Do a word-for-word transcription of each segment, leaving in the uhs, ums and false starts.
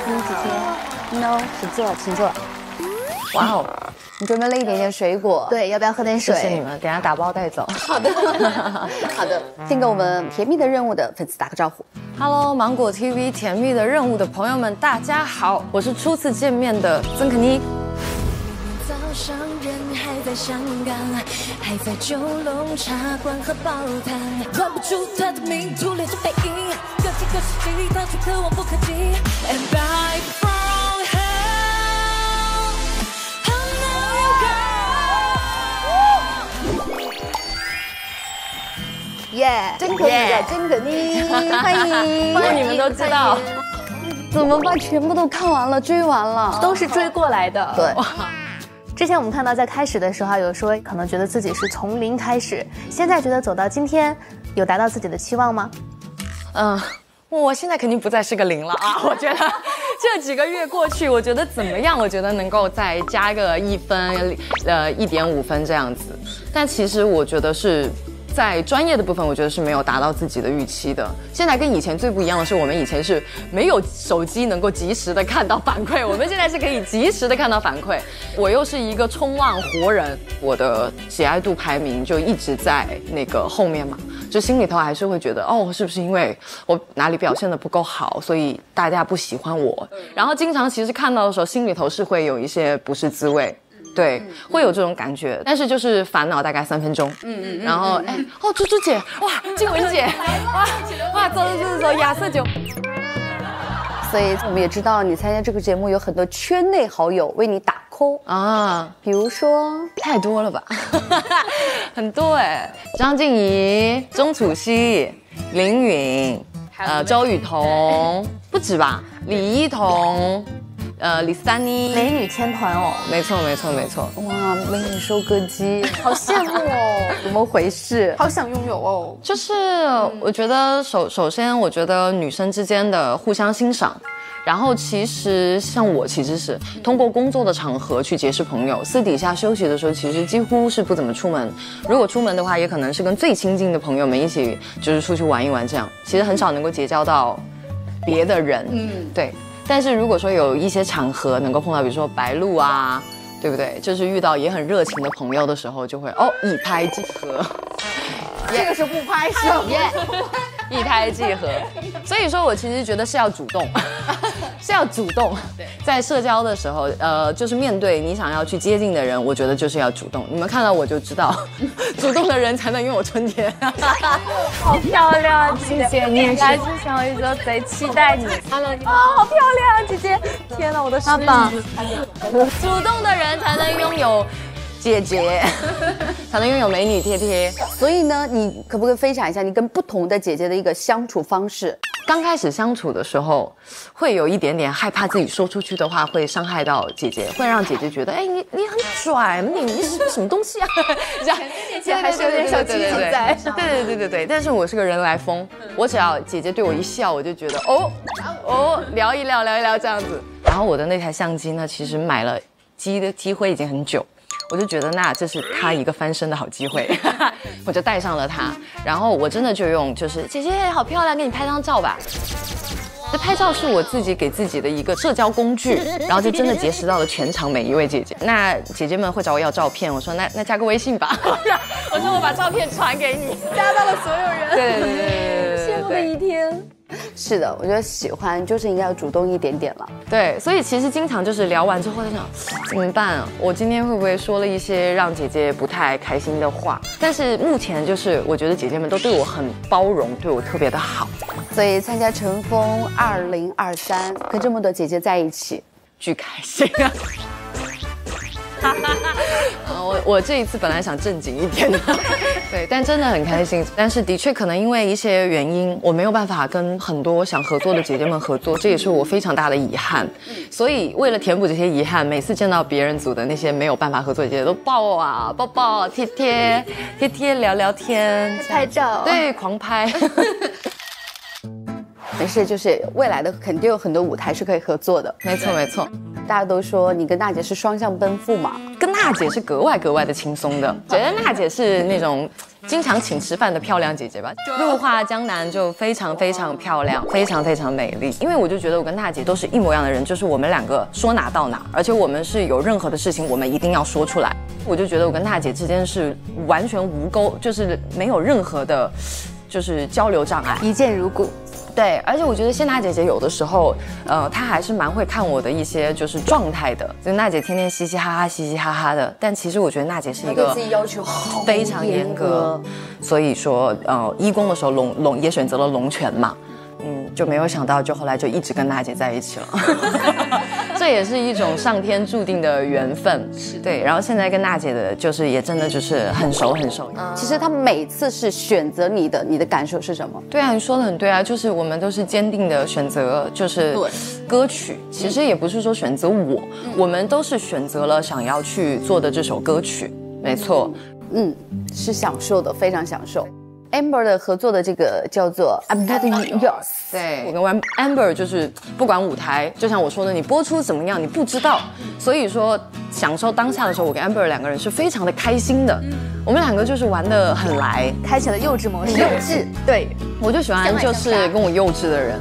嗯，姐姐 ，no， 请坐，请坐。 哇哦， 你准备了一点点水果， 对，要不要喝点水？ 谢谢你们，等下打包带走。 好的，好的，先给我们甜蜜的任务的粉丝打个招呼。 Hello， 芒果 T V 甜蜜的任务的朋友们，大家好，我是初次见面的曾可妮。 早上人还在香港，还在九龙茶馆喝煲汤，认不出他的名，图脸是背影，各种各世纪，到处可望不可及。And back from hell, I know you go。 耶，真可以的，真可妮，欢迎， 欢迎你们都知道。 怎么办？全部都看完了，追完了， 都是追过来的。 对。 之前我们看到在开始的时候有说可能觉得自己是从零开始，现在觉得走到今天有达到自己的期望吗？ 嗯，我现在肯定不再是个零了啊！我觉得这几个月过去，我觉得怎么样？我觉得能够再加个一分，呃，一点五分这样子。但其实我觉得是。在专业的部分，我觉得是没有达到自己的预期的。现在跟以前最不一样的是，我们以前是没有手机能够及时的看到反馈，我们现在是可以及时的看到反馈。我又是一个冲浪活人，我的喜爱度排名就一直在那个后面嘛，就心里头还是会觉得，哦，是不是因为我哪里表现的不够好，所以大家不喜欢我？然后经常其实看到的时候，心里头是会有一些不是滋味。对，会有这种感觉，但是就是烦恼大概三分钟，嗯嗯，然后哎，哦，猪猪姐，哇，静雯姐，哇哇，走走走走，亚瑟酒。 所以我们也知道你参加这个节目有很多圈内好友为你打 call 啊， 比如说太多了吧，很多哎，张婧仪、钟楚曦、林允，呃，周雨彤，不止吧，李一桐。呃，李斯丹妮， 美女天团哦， 没错没错没错， 哇，美女收割机，好羡慕哦，怎么回事？ 好想拥有哦。 就是我觉得首首先，我觉得女生之间的互相欣赏，然后其实像我其实是通过工作的场合去结识朋友，私底下休息的时候其实几乎是不怎么出门，如果出门的话，也可能是跟最亲近的朋友们一起就是出去玩一玩这样，其实很少能够结交到别的人，嗯，对。但是如果说有一些场合能够碰到，比如说白鹿啊，对不对？就是遇到也很热情的朋友的时候，就会哦一拍即合。 这个是不拍手耶， 一拍即合。所以说我其实觉得是要主动，是要主动。在社交的时候，呃，就是面对你想要去接近的人，我觉得就是要主动。你们看到我就知道，主动的人才能拥有春天。 好漂亮，姐姐，你也是。来自小宇宙贼期待你。Hello， 你好，好漂亮，姐姐。天哪，我的翅膀。 主动的人才能拥有。姐姐才能拥有美女贴贴， 所以呢，你可不可以分享一下你跟不同的姐姐的一个相处方式？ 刚开始相处的时候，会有一点点害怕自己说出去的话会伤害到姐姐，会让姐姐觉得，哎，你你很拽，你你是什么东西啊？这样， 姐姐还是有点小积极在。 对对对对对，但是我是个人来疯，我只要姐姐对我一笑，我就觉得，哦哦，聊一聊聊一聊这样子。然后我的那台相机呢，其实买了机的机会已经很久。我就觉得那这是他一个翻身的好机会，我就带上了它，然后我真的就用就是姐姐好漂亮，给你拍张照吧。这拍照是我自己给自己的一个社交工具，然后就真的结识到了全场每一位姐姐。那姐姐们会找我要照片，我说那那加个微信吧，我说我把照片传给你， 加到了所有人。 对对对对对， 羡慕的一天。 是的，我觉得喜欢就是应该要主动一点点了。 对，所以其实经常就是聊完之后在想怎么办啊？我今天会不会说了一些让姐姐不太开心的话？但是目前就是我觉得姐姐们都对我很包容，对我特别的好。 所以参加乘风二零二三，跟这么多姐姐在一起， 巨开心啊！我我这一次本来想正经一点的，对，但真的很开心。但是的确可能因为一些原因，我没有办法跟很多想合作的姐姐们合作，这也是我非常大的遗憾。所以为了填补这些遗憾，每次见到别人组的那些没有办法合作的姐姐，都抱啊抱抱贴贴贴贴聊聊天拍照， 对，狂拍。 没事，就是未来的肯定有很多舞台是可以合作的。 没错没错。 大家都说你跟娜姐是双向奔赴嘛？ 跟娜娜姐是格外格外的轻松的，觉得娜姐是那种经常请吃饭的漂亮姐姐吧。入画江南就非常非常漂亮，非常非常美丽。因为我就觉得我跟娜姐都是一模一样的人，就是我们两个说哪到哪，而且我们是有任何的事情我们一定要说出来。我就觉得我跟娜姐之间是完全无沟，就是没有任何的，就是交流障碍， 一见如故。 对，而且我觉得谢娜姐姐有的时候，呃，她还是蛮会看我的一些就是状态的。就娜姐天天嘻嘻哈哈、嘻嘻哈哈的，但其实我觉得娜姐是一个对自己要求好非常严格，所以说，呃，一公的时候龙龙也选择了龙泉嘛，嗯，就没有想到，就后来就一直跟娜姐在一起了。这也是一种上天注定的缘分，对。然后现在跟娜姐的，就是也真的就是很熟很熟。 其实她每次是选择你的，你的感受是什么？ 对啊，你说的很对啊，就是我们都是坚定的选择，就是歌曲。其实也不是说选择我，我们都是选择了想要去做的这首歌曲，没错。 嗯，是享受的，非常享受。Amber 的合作的这个叫做 I'm Not Yours， 对，我跟 Amber 就是不管舞台，就像我说的，你播出怎么样你不知道，所以说享受当下的时候，我跟 Amber 两个人是非常的开心的，我们两个就是玩得很来， 开启了幼稚模式。 幼稚， 对， 我就喜欢就是跟我幼稚的人。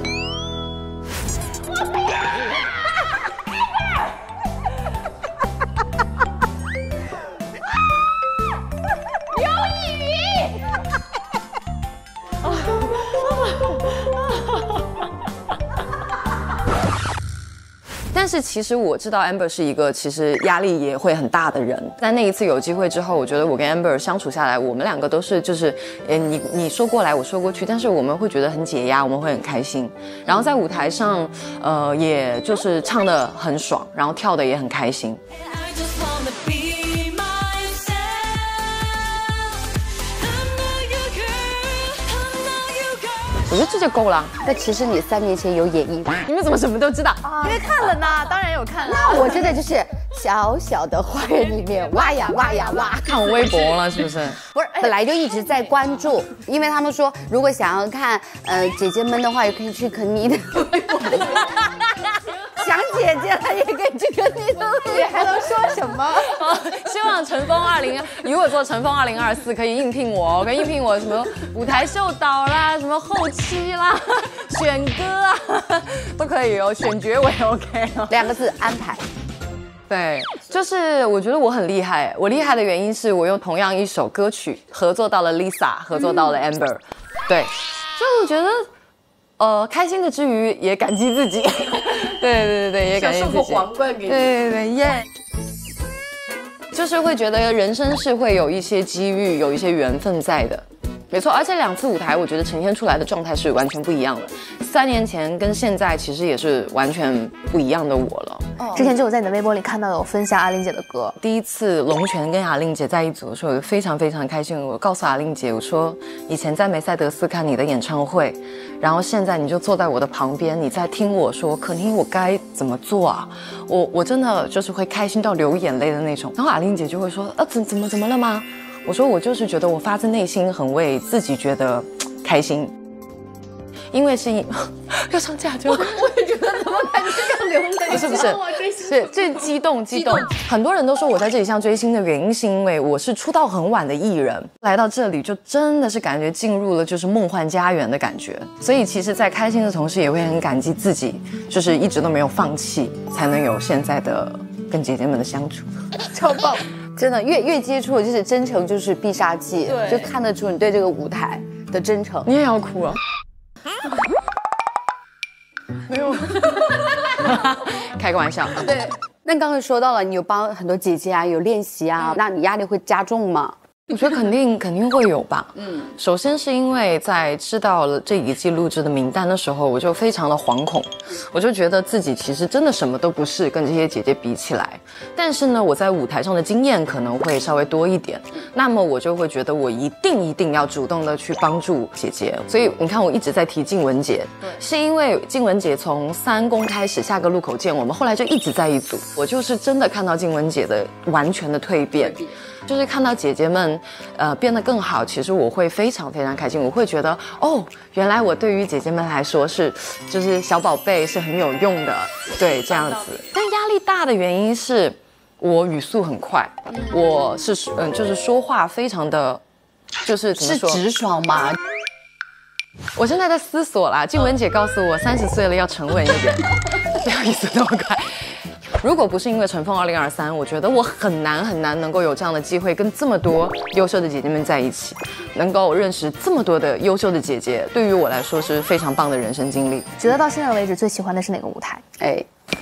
但是其实我知道 Amber 是一个其实压力也会很大的人，但那一次有机会之后，我觉得我跟 Amber 相处下来，我们两个都是就是，呃，你你说过来，我说过去，但是我们会觉得很解压，我们会很开心，然后在舞台上，呃，也就是唱得很爽，然后跳得也很开心。我觉得这就够了。 那其实你三年前有演绎， 你们怎么什么都知道？ 因为看了呢，当然有看了。 那我真的就是小小的花园里面挖呀挖呀挖， 看我微博了是不是？ 不是，本来就一直在关注，因为他们说如果想要看呃姐姐们的话，也可以去肯尼的微博。想姐姐了也可以去肯尼的微博， 还能说什么？ 希望乘风二零，如果说乘风二零二四可以应聘我，可以应聘我什么舞台秀导啦，什么后期啦，选歌啊，都可以哦，选角我也 OK 哦。 两个字安排。 对，就是我觉得我很厉害，我厉害的原因是我用同样一首歌曲合作到了 Lisa， 合作到了 Amber，、嗯、对，所以我觉得。呃，开心的之余也感激自己，对对对对，也感激自己。送个皇冠给你。对对对，耶、yeah ！就是会觉得人生是会有一些机遇，有一些缘分在的，没错。而且两次舞台，我觉得呈现出来的状态是完全不一样的。三年前跟现在其实也是完全不一样的我了。 哦、之前就有在你的微博里看到有分享阿玲姐的歌。 第一次龙泉跟阿玲姐在一组的时候，我非常非常开心。我告诉阿玲姐，我说以前在梅赛德斯看你的演唱会。然后现在你就坐在我的旁边，你在听我说，可妮我该怎么做啊？我我真的就是会开心到流眼泪的那种。然后阿玲姐就会说，呃，怎怎么怎么了吗？我说我就是觉得我发自内心很为自己觉得开心，因为是要上架就，我也觉得怎么感觉要流泪，不是不是，是这激动激动。很多人都说我在这里像追星的原因，是因为我是出道很晚的艺人，来到这里就真的是感觉进入了就是梦幻家园的感觉。所以其实，在开心的同时，也会很感激自己，就是一直都没有放弃，才能有现在的跟姐姐们的相处。 超棒！真的，越越接触就是真诚，就是必杀技，就看得出你对这个舞台的真诚。 你也要哭啊？没有，开个玩笑。 对，那刚才说到了，你有帮很多姐姐啊，有练习啊，那你压力会加重吗？ 我觉得肯定肯定会有吧。嗯，首先是因为在知道了这一季录制的名单的时候，我就非常的惶恐，我就觉得自己其实真的什么都不是，跟这些姐姐比起来。但是呢，我在舞台上的经验可能会稍微多一点，那么我就会觉得我一定一定要主动的去帮助姐姐。所以你看，我一直在提静雯姐，是因为静雯姐从三公开始，下个路口见，我们后来就一直在一组。我就是真的看到静雯姐的完全的蜕变。就是看到姐姐们，呃，变得更好，其实我会非常非常开心。我会觉得，哦，原来我对于姐姐们来说是，就是小宝贝是很有用的，对，这样子。但压力大的原因是， 我语速很快，我是嗯，就是说话非常的，就是怎么说？ 是直爽吗？ 我现在在思索啦。静雯姐告诉我，三十岁了要沉稳一点，不要语速那么快。如果不是因为《乘风二零二三》，我觉得我很难很难能够有这样的机会，跟这么多优秀的姐姐们在一起，能够认识这么多的优秀的姐姐，对于我来说是非常棒的人生经历。 觉得到现在为止最喜欢的是哪个舞台？ 哎，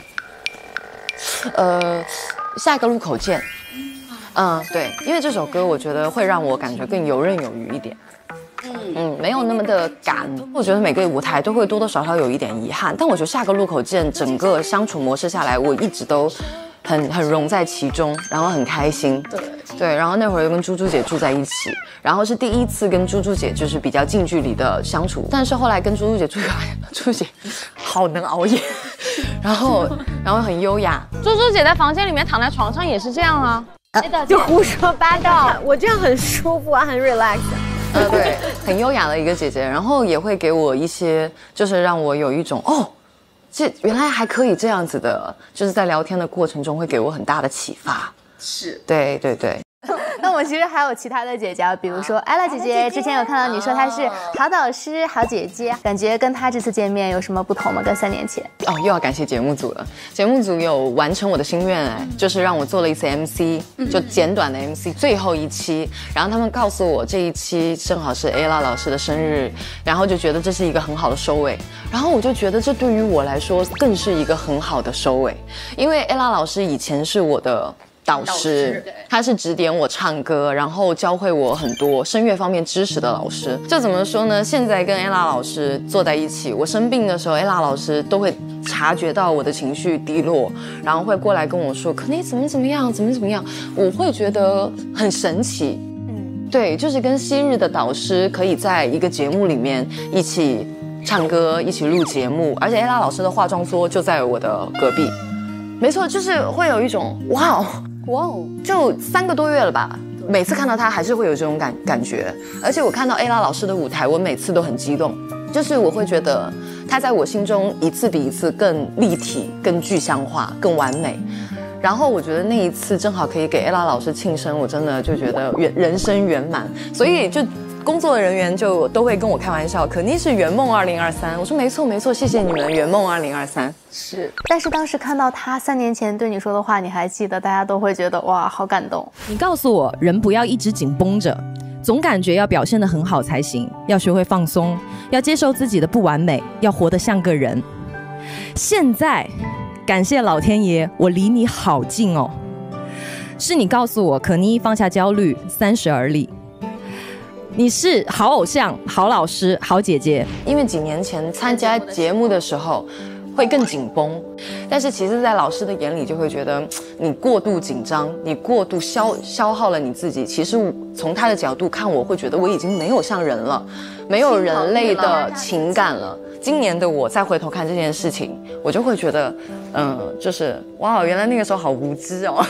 呃，下一个路口见。嗯，对，因为这首歌我觉得会让我感觉更游刃有余一点。嗯，没有那么的赶。我觉得每个舞台都会多多少少有一点遗憾，但我觉得下个路口见整个相处模式下来，我一直都很很融在其中，然后很开心。对对，然后那会儿又跟猪猪姐住在一起，然后是第一次跟猪猪姐就是比较近距离的相处，但是后来跟猪猪姐住，猪猪姐好能熬夜，然后然后很优雅。 猪猪姐在房间里面躺在床上也是这样啊， 就胡说八道。我这样很舒服啊，很 relax。 呃，对，很优雅的一个姐姐，然后也会给我一些，就是让我有一种哦，这原来还可以这样子的，就是在聊天的过程中会给我很大的启发。是，对对对。 那我其实还有其他的姐姐，比如说 ella 姐姐，之前有看到你说她是好导师、好姐姐，感觉跟她这次见面有什么不同吗？跟三年前？ 哦，又要感谢节目组了，节目组有完成我的心愿，哎，就是让我做了一次 M C， 就简短的 M C， 最后一期，然后他们告诉我这一期正好是 ella 老师的生日，然后就觉得这是一个很好的收尾，然后我就觉得这对于我来说更是一个很好的收尾，因为 ella 老师以前是我的导师，他是指点我唱歌，然后教会我很多声乐方面知识的老师。就怎么说呢？现在跟 ella 老师坐在一起，我生病的时候 ella 老师都会察觉到我的情绪低落，然后会过来跟我说：“可你怎么怎么样，怎么怎么样。”我会觉得很神奇。嗯，对，就是跟昔日的导师可以在一个节目里面一起唱歌，一起录节目，而且 ella 老师的化妆桌就在我的隔壁。没错，就是会有一种哇哦。哇哦，就三个多月了吧，每次看到他还是会有这种感感觉，而且我看到 ella 老师的舞台，我每次都很激动，就是我会觉得他在我心中一次比一次更立体、更具象化、更完美。然后我觉得那一次正好可以给 ella 老师庆生，我真的就觉得人人生圆满，所以就工作的人员就都会跟我开玩笑，肯定是圆梦二零二三。我说没错没错，谢谢你们，圆梦二零二三。 是，但是当时看到他三年前对你说的话，你还记得？大家都会觉得哇，好感动。 你告诉我，人不要一直紧绷着，总感觉要表现得很好才行，要学会放松，要接受自己的不完美，要活得像个人。现在，感谢老天爷，我离你好近哦。是你告诉我，可妮放下焦虑，三十而立。你是好偶像、好老师、好姐姐。 因为几年前参加节目的时候会更紧绷，但是其实在老师的眼里就会觉得你过度紧张，你过度消消耗了你自己。其实从他的角度看，我会觉得我已经没有像人了，没有人类的情感了。今年的我再回头看这件事情，我就会觉得嗯，就是哇，原来那个时候好无知哦。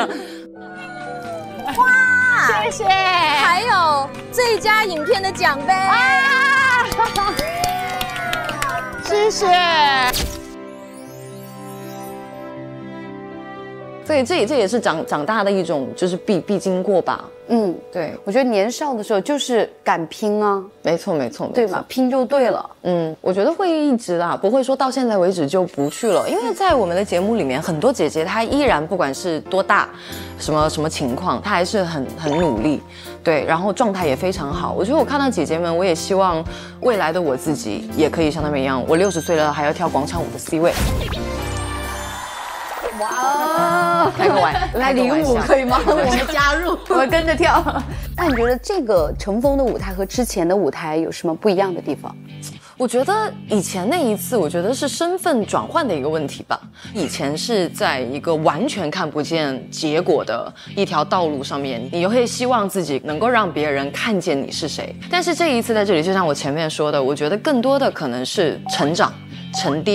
哇，谢谢！还有最佳影片的奖杯啊！谢谢。 对，这也这也是长长大的一种就是必必经过吧。 嗯， 对， 我觉得年少的时候就是敢拼啊， 没错没错， 对吧？拼就对了。 嗯，我觉得会一直啦，不会说到现在为止就不去了，因为在我们的节目里面，很多姐姐她依然不管是多大，什么什么情况，她还是很很努力，对，然后状态也非常好。我觉得我看到姐姐们，我也希望未来的我自己也可以像她们一样，我六十岁了还要跳广场舞的 C 位。 哇， 开个玩笑， 来领舞可以吗？我们加入，我们跟着跳。那你觉得这个乘风的舞台和之前的舞台有什么不一样的地方？ 我觉得以前那一次，我觉得是身份转换的一个问题吧。以前是在一个完全看不见结果的一条道路上面，你会希望自己能够让别人看见你是谁。但是这一次在这里，就像我前面说的，我觉得更多的可能是成长、沉淀，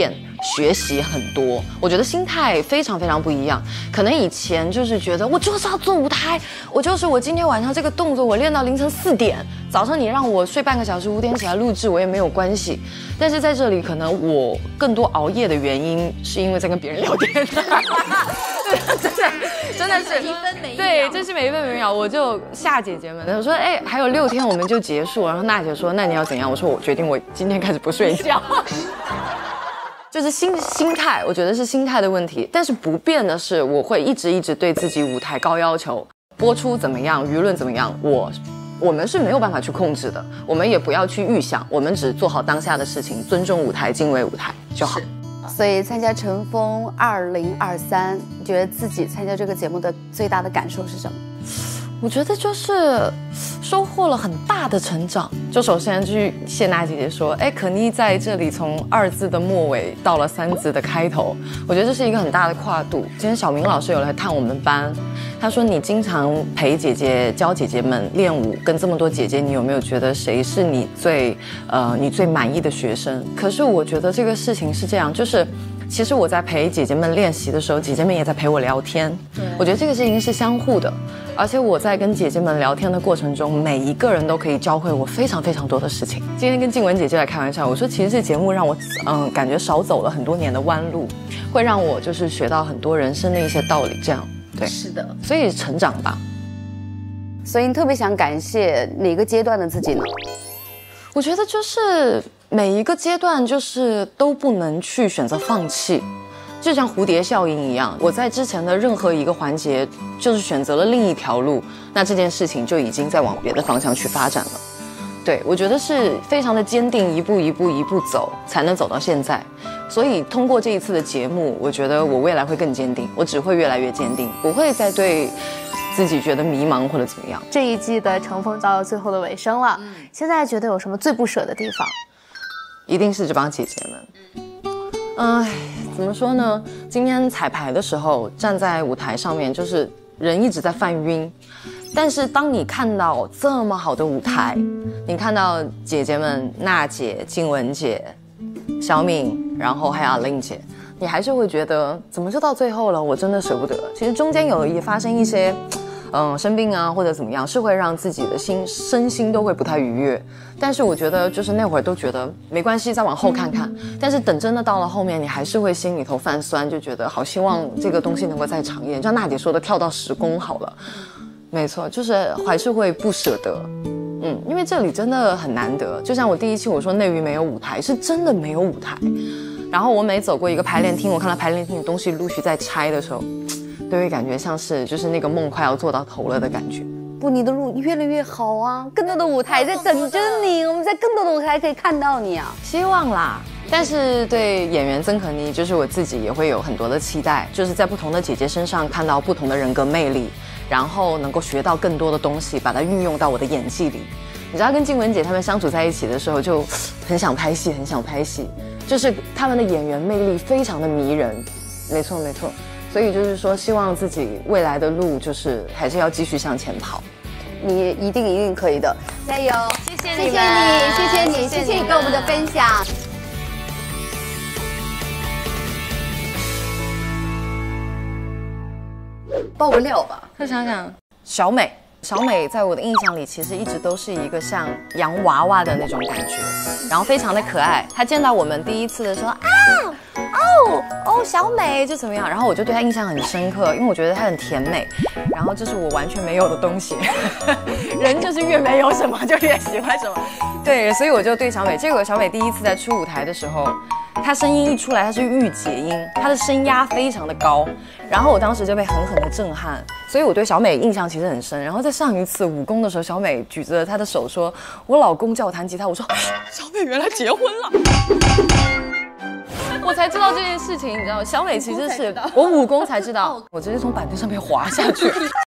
学习很多。我觉得心态非常非常不一样。可能以前就是觉得我就是要做舞台，我就是我今天晚上这个动作我练到凌晨四点，早上你让我睡半个小时五点起来录制我也没有关系。但是在这里可能我更多熬夜的原因是因为在跟别人聊天。真的真的是一分每一秒，对，这是每一分每一秒。我就吓姐姐们，我说哎，还有六天我们就结束。然后娜姐说那你要怎样？我说我决定我今天开始不睡觉。就是心心态，我觉得是心态的问题。但是不变的是，我会一直一直对自己舞台高要求。播出怎么样，舆论怎么样，我我们是没有办法去控制的。我们也不要去预想，我们只做好当下的事情，尊重舞台，敬畏舞台就好。 所以参加乘风二零二三，你觉得自己参加这个节目的最大的感受是什么？ 我觉得就是收获了很大的成长。就首先去谢娜姐姐说，哎，可妮在这里从二字的末尾到了三字的开头，我觉得这是一个很大的跨度。今天小明老师有来探我们班，他说你经常陪姐姐教姐姐们练舞，跟这么多姐姐，你有没有觉得谁是你最呃你最满意的学生？可是我觉得这个事情是这样，就是。其实我在陪姐姐们练习的时候，姐姐们也在陪我聊天。我觉得这个事情是相互的，而且我在跟姐姐们聊天的过程中，每一个人都可以教会我非常非常多的事情。今天跟静雯姐姐来开玩笑，我说其实这节目让我嗯感觉少走了很多年的弯路，会让我就是学到很多人生的一些道理。这样对， 是的， 所以成长吧。 所以你特别想感谢哪个阶段的自己呢？ 我觉得就是每一个阶段，就是都不能去选择放弃，就像蝴蝶效应一样。我在之前的任何一个环节，就是选择了另一条路，那这件事情就已经在往别的方向去发展了。对，我觉得是非常的坚定，一步一步一步走，才能走到现在。所以通过这一次的节目，我觉得我未来会更坚定，我只会越来越坚定，不会再对自己觉得迷茫或者怎么样。 这一季的乘风到了最后的尾声了，嗯、现在觉得有什么最不舍的地方？ 一定是这帮姐姐们。哎、呃，怎么说呢？今天彩排的时候，站在舞台上面，就是人一直在犯晕。但是当你看到这么好的舞台，你看到姐姐们娜姐、静雯姐、小敏，然后还有阿令姐，你还是会觉得怎么就到最后了？我真的舍不得。其实中间有也发生一些，嗯，生病啊或者怎么样，是会让自己的心身心都会不太愉悦。但是我觉得就是那会儿都觉得没关系，再往后看看。但是等真的到了后面，你还是会心里头泛酸，就觉得好希望这个东西能够再长一点。就像娜姐说的，跳到十公好了。没错，就是还是会不舍得。嗯，因为这里真的很难得。就像我第一期我说内娱没有舞台，是真的没有舞台。然后我每走过一个排练厅，我看到排练厅的东西陆续在拆的时候，都会感觉像是就是那个梦快要做到头了的感觉。 不，你的路越来越好啊，更多的舞台在等着你，我们在更多的舞台可以看到你啊， 希望啦。但是对演员曾可妮，就是我自己也会有很多的期待，就是在不同的姐姐身上看到不同的人格魅力，然后能够学到更多的东西，把它运用到我的演技里。你知道跟静雯姐他们相处在一起的时候，就很想拍戏，很想拍戏，就是他们的演员魅力非常的迷人。没错没错，所以就是说，希望自己未来的路就是还是要继续向前跑。 你一定一定可以的，加油！ 谢谢你，谢谢你，谢谢你，谢谢你跟我们的分享。爆个料吧， 再想想，小美，小美在我的印象里其实一直都是一个像洋娃娃的那种感觉，然后非常的可爱。她见到我们第一次的时候啊，哦哦，小美就怎么样，然后我就对她印象很深刻，因为我觉得她很甜美，然后这是我完全没有的东西，人就是越没有什么就越喜欢什么，对，所以我就对小美，这个小美第一次在出舞台的时候。她声音一出来，她是御姐音，她的声压非常的高，然后我当时就被狠狠的震撼，所以我对小美印象其实很深。然后在上一次武功的时候，小美举着她的手说：“我老公叫我弹吉他。”我说：“小美原来结婚了。”我才知道这件事情，你知道吗？小美其实是我武功才知道，我直接从板凳上面滑下去。